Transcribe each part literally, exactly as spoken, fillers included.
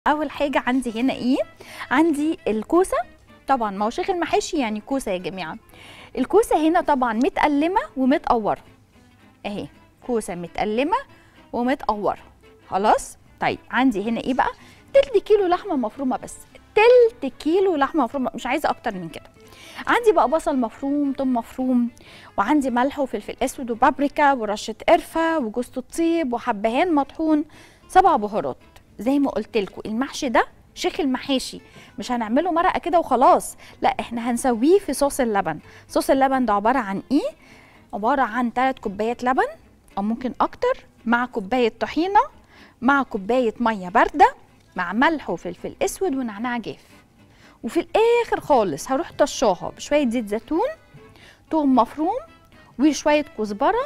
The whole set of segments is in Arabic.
اول حاجه عندي هنا ايه؟ عندي الكوسه. طبعا ما هو شيخ المحاشي يعني كوسه يا جماعه. الكوسه هنا طبعا متقلمه ومتقوره اهي، كوسه متقلمه ومتقوره. خلاص. طيب عندي هنا ايه بقى؟ تلت كيلو لحمه مفرومه، بس تلت كيلو لحمه مفرومه، مش عايزه اكتر من كده. عندي بقى بصل مفروم، ثوم مفروم، وعندي ملح وفلفل اسود وبابريكا ورشه قرفه وجوز الطيب وحبهان مطحون، سبع بهارات. زي ما قلت لكم المحشي ده شيخ المحاشي، مش هنعمله مرقه كده وخلاص، لا احنا هنسويه في صوص اللبن. صوص اللبن ده عباره عن ايه؟ عباره عن ثلاث كوبايات لبن او ممكن اكتر، مع كوبايه طحينه، مع كوبايه ميه بارده، مع ملح وفلفل اسود ونعناع جاف. وفي الاخر خالص هروح طشاها بشويه زيت زيتون، ثوم مفروم، وشويه كزبره.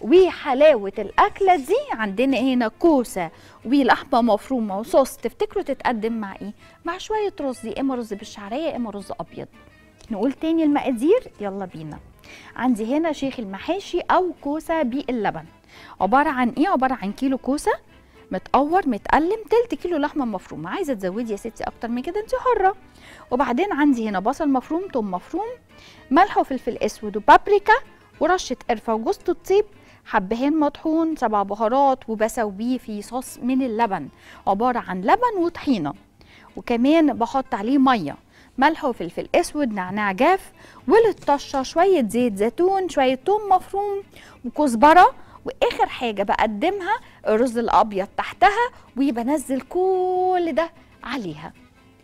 وحلاوه الاكله دي عندنا هنا كوسه ولحمه مفرومه وصوص، تفتكروا تتقدم مع ايه؟ مع شويه رز، يا اما رز بالشعريه يا اما رز ابيض. نقول تاني المقادير، يلا بينا. عندي هنا شيخ المحاشي او كوسه باللبن، عباره عن ايه؟ عباره عن كيلو كوسه متقور متقلم، تلت كيلو لحمه مفرومه. عايزه تزودي يا ستي اكتر من كده انت حره. وبعدين عندي هنا بصل مفروم، ثوم مفروم، ملح وفلفل اسود وبابريكا ورشه قرفه وجوز الطيب، حبهان مطحون، سبع بهارات، وبسويه في صوص من اللبن عباره عن لبن وطحينه. وكمان بحط عليه ميه، ملح وفلفل اسود، نعناع جاف، وللطشه شويه زيت زيتون، شويه ثوم مفروم وكزبره. واخر حاجه بقدمها الرز الابيض تحتها، وبنزل كل ده عليها.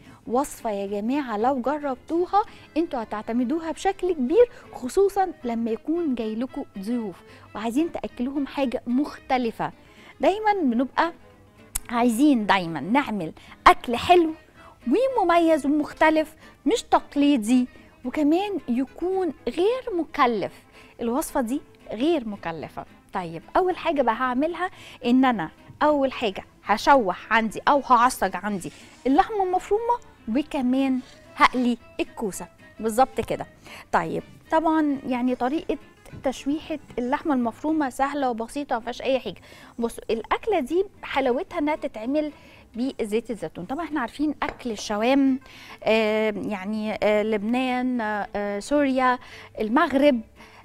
وصفه يا جماعه لو جربتوها انتوا هتعتمدوها بشكل كبير، خصوصا لما يكون جاي لكم ضيوف وعايزين تاكلوهم حاجه مختلفه. دايما بنبقى عايزين دايما نعمل اكل حلو ومميز ومختلف، مش تقليدي، وكمان يكون غير مكلف. الوصفه دي غير مكلفه. طيب اول حاجه بقى هعملها ان انا اول حاجه هشوح عندي او هعصج عندي اللحمه المفرومه، وكمان هقلي الكوسه بالظبط كده. طيب طبعا يعني طريقه تشويحه اللحمه المفرومه سهله وبسيطه، ما فيهاش اي حاجه. بصوا الاكله دي حلاوتها انها تتعمل بزيت الزيتون. طبعا احنا عارفين اكل الشوام، آه يعني آه لبنان، آه سوريا، المغرب،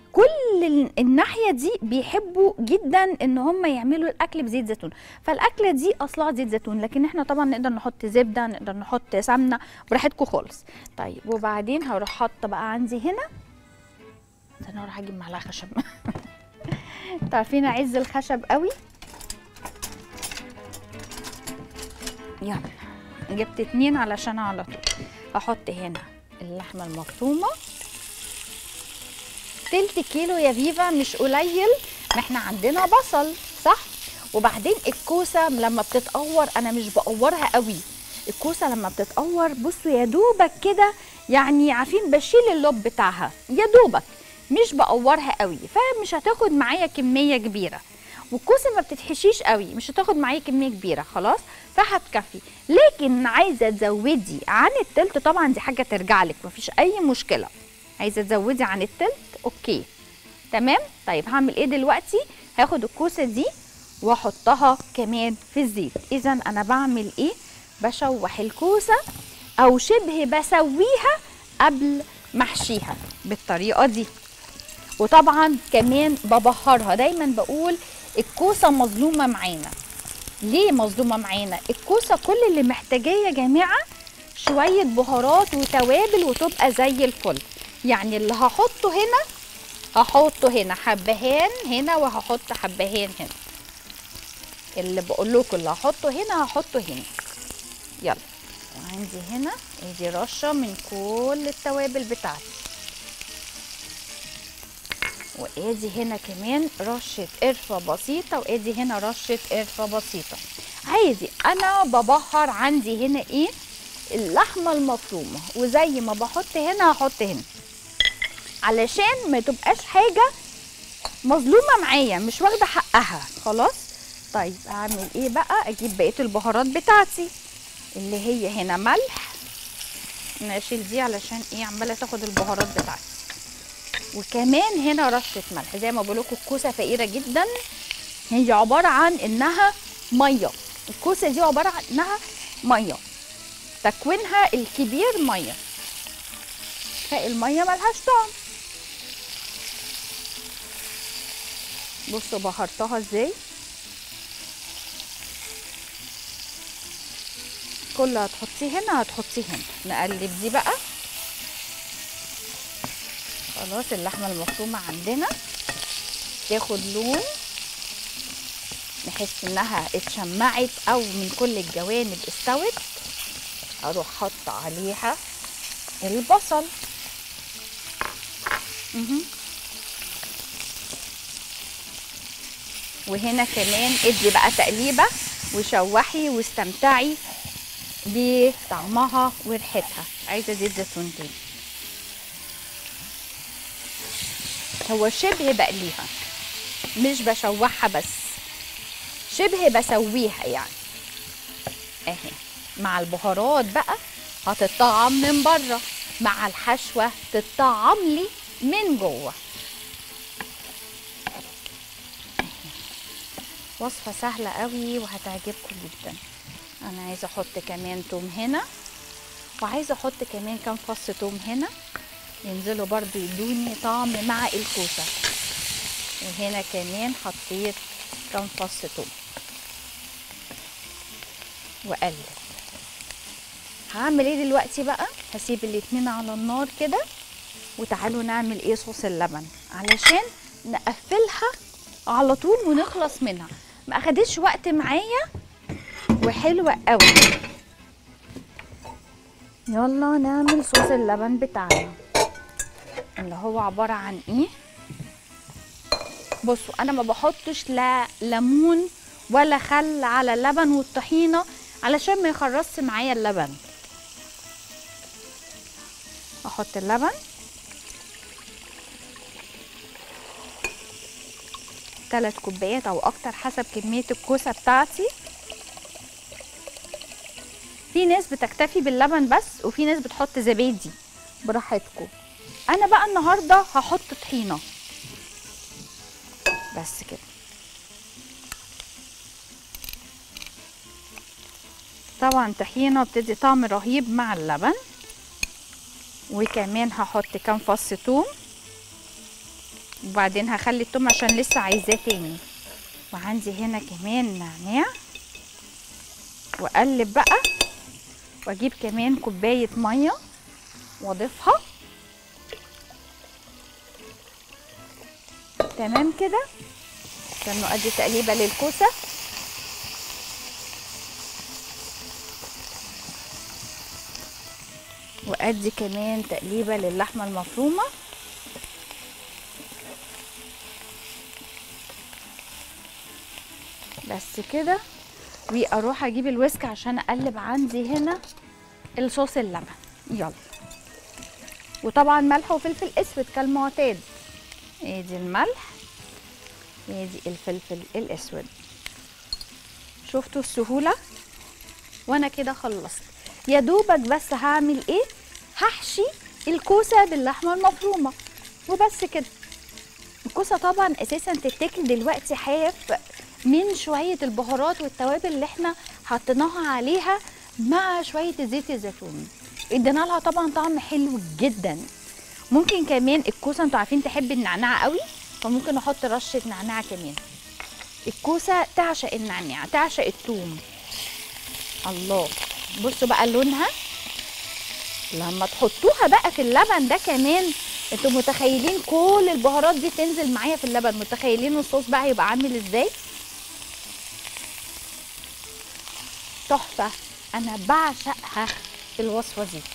كل الناحيه دي بيحبوا جدا ان هم يعملوا الاكل بزيت زيتون. فالاكله دي اصلها زيت زيتون، لكن احنا طبعا نقدر نحط زبده، نقدر نحط سمنه، براحتكم خالص. طيب وبعدين هروح حاطه بقى عندي هنا، انا هروح اجيب معلقه خشب تعرفين اعز الخشب قوي. يلا جبت اتنين علشان على طول. هحط هنا اللحمه المفرومه، تلت كيلو يا فيفا، مش قليل، ما احنا عندنا بصل صح. وبعدين الكوسه لما بتتقور انا مش بقورها قوي. الكوسه لما بتتقور بصوا يا دوبك كده، يعني عارفين بشيل اللب بتاعها يا دوبك، مش بقورها قوي، فمش هتاخد معايا كميه كبيره. والكوسه ما بتتحشيش قوي، مش هتاخد معايا كميه كبيره خلاص، فهتكفي. لكن عايزه تزودي عن التلت طبعا دي حاجه ترجع لك، مفيش اي مشكله. عايزه تزودي عن التلت اوكي تمام. طيب هعمل ايه دلوقتي؟ هاخد الكوسه دي واحطها كمان في الزيت. اذا انا بعمل ايه؟ بشوح الكوسه او شبه بسويها قبل ما احشيها بالطريقه دي. وطبعا كمان ببهرها. دايما بقول الكوسه مظلومه معانا. ليه مظلومه معانا؟ الكوسه كل اللي محتاجاه يا جماعه شويه بهارات وتوابل وتبقى زي الفل. يعني اللي هحطه هنا هحطه هنا حبهان هنا، وهحط حبهان هنا. اللي بقول لكم اللي هحطه هنا هحطه هنا. يلا عندي هنا ادي رشه من كل التوابل بتاعتي، وادي هنا كمان رشه قرفه بسيطه، وادي هنا رشه قرفه بسيطه. عادي انا ببهر عندي هنا ايه؟ اللحمه المفرومه، وزي ما بحط هنا هحط هنا، علشان ما تبقاش حاجه مظلومه معايا مش واخده حقها خلاص. طيب اعمل ايه بقى؟ اجيب بقيه البهارات بتاعتي اللي هي هنا ملح، انا اشيل دي علشان ايه عماله تاخد البهارات بتاعتي. وكمان هنا رشه ملح. زي ما بقول لكم الكوسه فقيره جدا، هي عباره عن انها ميه. الكوسه دي عباره عن انها ميه، تكوينها الكبير ميه، فالميه ملهاش طعم. بصوا بهرتها ازاي، كل اللي هتحطيه هنا هتحطيه هنا. نقلب دي بقى. خلاص اللحمه المفرومه عندنا تاخد لون، نحس انها اتشمعت او من كل الجوانب استوت. اروح حاطه عليها البصل. مه. وهنا كمان ادي بقى تقليبه وشوحي واستمتعي بطعمها وريحتها. عايزه زيت زيتون تاني. هو شبه بقليها مش بشوحها بس، شبه بسويها يعني. اهي مع البهارات بقى هتطعم من بره، مع الحشوه تطعم لي من جوه. وصفه سهله قوي وهتعجبكم جدا. انا عايزه احط كمان توم هنا، وعايزه احط كمان كام فص توم هنا ينزلوا برضو يدوني طعم مع الكوسه. وهنا كمان حطيت كام فص توم واقلب. هعمل ايه دلوقتي بقى؟ هسيب الاتنين على النار كده، وتعالوا نعمل ايه صوص اللبن علشان نقفلها على طول ونخلص منها. ما اخدتش وقت معايا وحلوه قوي. يلا نعمل صوص اللبن بتاعنا اللي هو عباره عن ايه. بصوا انا ما بحطش لا ليمون ولا خل على اللبن والطحينه علشان ما يخرصش معايا اللبن. احط اللبن، ثلاث كوبايات او اكتر حسب كميه الكوسه بتاعتي. في ناس بتكتفي باللبن بس، وفي ناس بتحط زبادي، براحتكم. انا بقى النهارده هحط طحينه بس كده. طبعا طحينه بتدي طعم رهيب مع اللبن. وكمان هحط كام فص توم، وبعدين هخلي التوم عشان لسه عايزاه تاني. وعندي هنا كمان نعناع، واقلب بقى واجيب كمان كوبايه ميه واضيفها. تمام كده. استنوا ادي تقليبه للكوسه. وادي كمان تقليبه للحمه المفرومه. بس كده. واروح اجيب الويسك عشان اقلب عندي هنا الصوص اللبن. يلا. وطبعا ملح وفلفل اسود كالمعتاد. ادي الملح، ادي الفلفل الاسود. شفتوا السهوله؟ وانا كده خلصت. يا دوبك بس هعمل ايه؟ هحشي الكوسه باللحمه المفرومه وبس كده. الكوسه طبعا اساسا تتاكل دلوقتي حاف من شويه البهارات والتوابل اللي احنا حطيناها عليها مع شويه زيت الزيتون. ادينا لها طبعا طعم حلو جدا. ممكن كمان الكوسه انتوا عارفين تحب النعناع قوي، فممكن احط رشه نعناع كمان. الكوسه تعشق النعناع، تعشق الثوم. الله. بصوا بقى لونها لما تحطوها بقى في اللبن ده كمان. انتوا متخيلين كل البهارات دي تنزل معايا في اللبن؟ متخيلين الصوص بقى هيبقى عامل ازاي؟ تحفه. انا بعشقها الوصفه دي،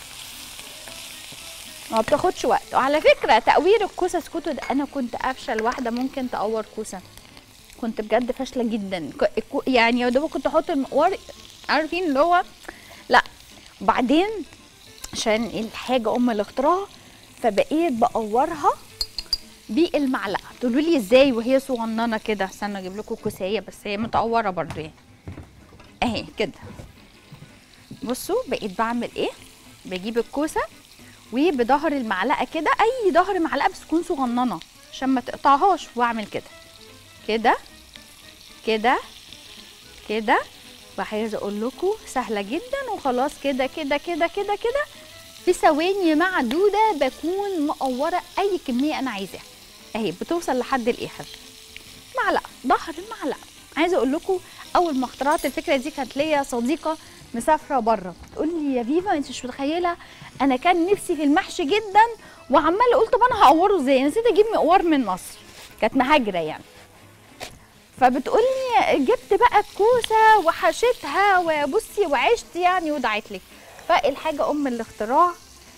ما بتاخدش وقت. وعلى فكره تقوير الكوسه اسكتوا ده، انا كنت افشل واحده ممكن تقور كوسه. كنت بجد فاشله جدا يعني. يا دوب كنت احط المقوار، عارفين اللي هو لا. وبعدين عشان الحاجه ام الاختراع فبقيت بقورها بالمعلقه. تقولوا لي ازاي وهي صغننه كده؟ استنى اجيب لكم كوسايه بس هي متقوره برضو يعني. اهي كده. بصوا بقيت بعمل ايه؟ بجيب الكوسه وبظهر المعلقه كده، اي ظهر معلقه بس تكون صغننه عشان ما تقطعهاش، واعمل كده كده كده كده وعايزه اقول لكم سهله جدا، وخلاص كده كده كده كده كده في ثواني معدوده بكون مقوره اي كميه انا عايزاها اهي، بتوصل لحد الاخر. معلقه ظهر معلقه. عايزه اقول لكم اول ما اخترعت الفكره دي كانت ليا صديقه مسافره بره تقول لي يا فيفا انت مش متخيله انا كان نفسي في المحشي جدا وعماله اقول طب انا هقوره ازاي، نسيت اجيب مقوار من مصر، كانت مهاجره يعني. فبتقول لي جبت بقى الكوسه وحشيتها وبصي وعشت يعني ودعت لك. فالحاجه ام الاختراع.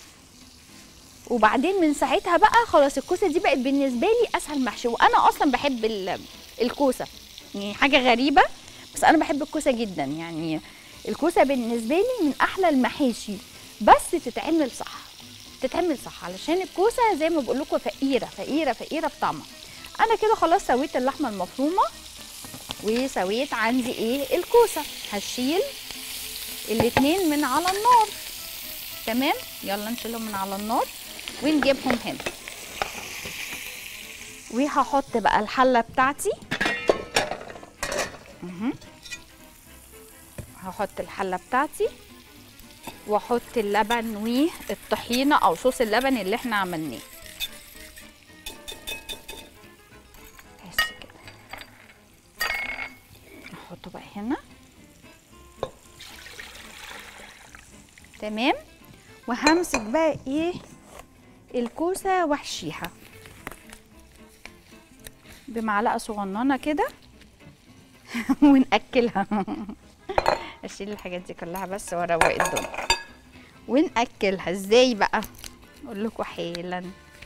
وبعدين من ساعتها بقى خلاص الكوسه دي بقت بالنسبه لي اسهل محشي، وانا اصلا بحب الكوسه يعني حاجه غريبه بس انا بحب الكوسه جدا. يعني الكوسه بالنسبه لي من احلى المحاشي، بس تتعمل صح تتعمل صح علشان الكوسه زي ما بقول لكم فقيره فقيره فقيره في طعمها. انا كده خلاص سويت اللحمه المفرومه وسويت عندي ايه الكوسه، هشيل الاتنين من على النار. تمام، يلا نشيلهم من على النار ونجيبهم هنا. وهحط بقى الحله بتاعتي اها، هحط الحله بتاعتي واحط اللبن والطحينه او صوص اللبن اللي احنا عملناه. بس كده احطه بقى هنا. تمام، وهمسك بقى ايه الكوسه واحشيها بمعلقه صغننه كده ونأكلها. اشيل الحاجات دي كلها بس واروق الدنيا ونأكلها. ازاي بقى؟ اقول لكم حالا.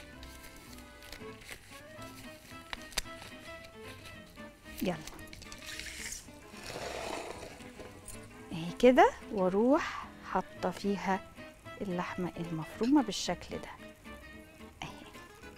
يلا اهي كده، واروح حاطه فيها اللحمه المفرومه بالشكل ده اهي.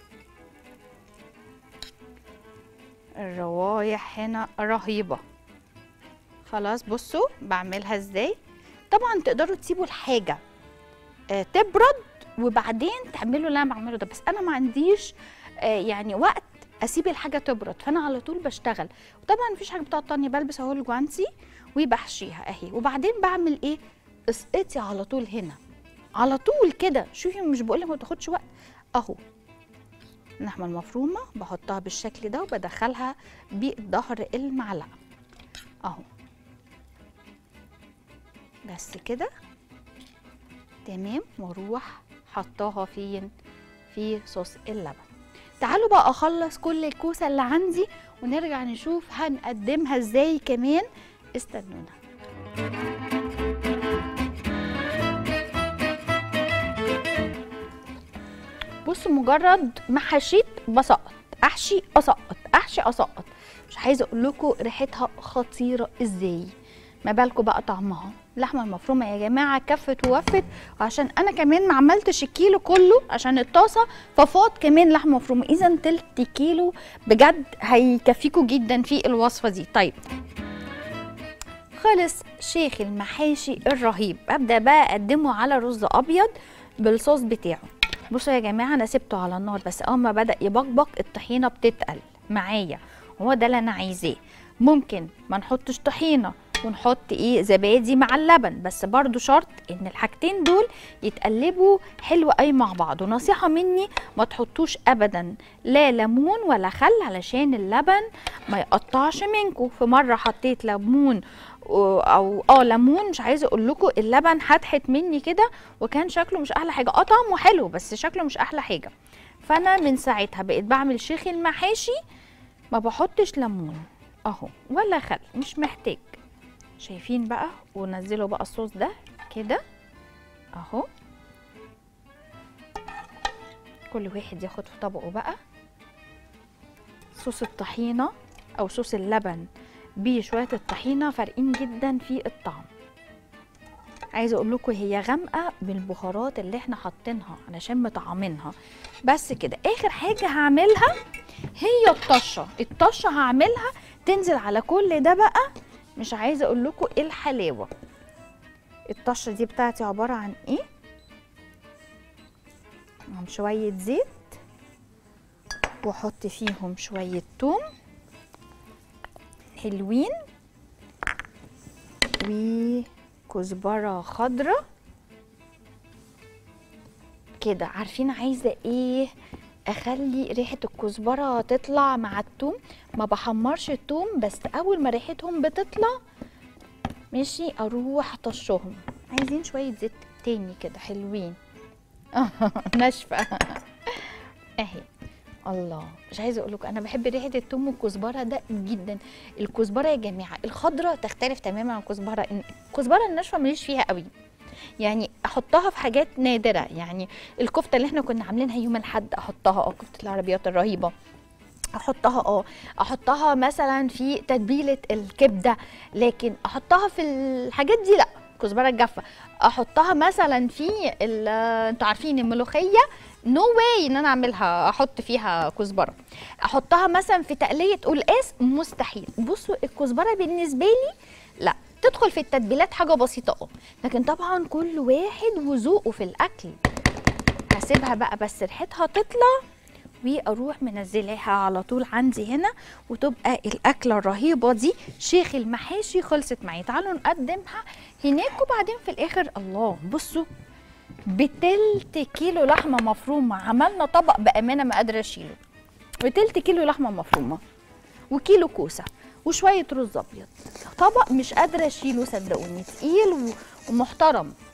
الروايح هنا رهيبه. خلاص بصوا بعملها ازاي. طبعا تقدروا تسيبوا الحاجه آه تبرد وبعدين تعملوا اللي انا بعمله ده، بس انا ما عنديش آه يعني وقت اسيب الحاجه تبرد، فانا على طول بشتغل. وطبعا مفيش حاجه بتعطلني، بلبس اهو الجوانتي وبحشيها اهي. وبعدين بعمل ايه؟ اسقطي على طول هنا على طول كده. شوفي مش بقول لك ما تاخدش وقت اهو. اللحمه المفرومه بحطها بالشكل ده وبدخلها بظهر المعلقه اهو بس كده. تمام، واروح حطاها فين؟ في صوص اللبن. تعالوا بقى اخلص كل الكوسه اللي عندي ونرجع نشوف هنقدمها ازاي كمان. استنونا. بصوا مجرد ما حشيت بسقط، احشي اسقط احشي اسقط. مش عايزه اقول لكم ريحتها خطيره ازاي، ما بالكم بقى طعمها. اللحمه المفرومه يا جماعه كفت ووفت، وعشان انا كمان ما عملتش الكيلو كله عشان الطاسه ففاض كمان لحمه مفرومه، اذا تلت كيلو بجد هيكفيكوا جدا في الوصفه دي. طيب خلص شيخ المحاشي الرهيب، ابدا بقى اقدمه على رز ابيض بالصوص بتاعه. بصوا يا جماعه انا سبته على النار بس اول ما بدا يبقبق الطحينه بتتقل معايا، هو ده اللي انا عايزاه. ممكن ما نحطش طحينه ونحط ايه زبادي مع اللبن، بس برضو شرط ان الحاجتين دول يتقلبوا حلو قوي مع بعض. ونصيحه مني ما تحطوش ابدا لا ليمون ولا خل علشان اللبن ما يقطعش منكم. في مره حطيت ليمون او اه ليمون، مش عايزه اقول لكم اللبن هتحت مني كده وكان شكله مش احلى حاجه. اه طعمه حلو بس شكله مش احلى حاجه. فانا من ساعتها بقيت بعمل شيخ المحاشي ما بحطش ليمون اهو ولا خل، مش محتاج. شايفين بقى؟ ونزلوا بقى الصوص ده كده اهو، كل واحد ياخد في طبقه بقى. صوص الطحينه او صوص اللبن بشويه الطحينه فارقين جدا في الطعم. عايزه اقول لكم هي غامقه بالبهارات اللي احنا حاطينها علشان مطعمينها. بس كده اخر حاجه هعملها هي الطشه. الطشه هعملها تنزل على كل ده بقى. مش عايزه اقول لكم ايه الحلاوه. الطشه دي بتاعتي عباره عن ايه؟ عن شويه زيت واحط فيهم شويه توم حلوين وكزبره خضراء كده. عارفين عايزه ايه؟ اخلي ريحه الكزبره تطلع مع الثوم. ما بحمرش الثوم، بس اول ما ريحتهم بتطلع ماشي اروح اطشهم. عايزين شويه زيت تاني كده حلوين ناشفه اهي. الله، مش عايزه اقول لكم انا بحب ريحه الثوم والكزبره ده جدا. الكزبره يا جماعه الخضراء تختلف تماما عن الكزبره. الكزبره الناشفه ماليش فيها قوي، يعني احطها في حاجات نادره. يعني الكفته اللي احنا كنا عاملينها يوم الاحد احطها، اه كفته العربيات الرهيبه احطها، اه احطها مثلا في تتبيله الكبده، لكن احطها في الحاجات دي لا. الكزبره الجافه احطها مثلا في انتوا عارفين الملوخيه، نو واي ان انا اعملها احط فيها كزبره. احطها مثلا في تقليه قلقاس، مستحيل. بصوا الكزبره بالنسبه لي لا، تدخل في التتبيلات حاجه بسيطه اه، لكن طبعا كل واحد وذوقه في الاكل. هسيبها بقى بس ريحتها تطلع واروح منزلاها على طول عندي هنا، وتبقى الاكله الرهيبه دي شيخ المحاشي خلصت معايا. تعالوا نقدمها هناك وبعدين في الاخر. الله، بصوا بتلت كيلو لحمه مفرومه عملنا طبق بامانه ما قادره اشيله. بتلت كيلو لحمه مفرومه وكيلو كوسه وشويه رز ابيض، طبق مش قادره اشيله صدقوني، تقيل ومحترم.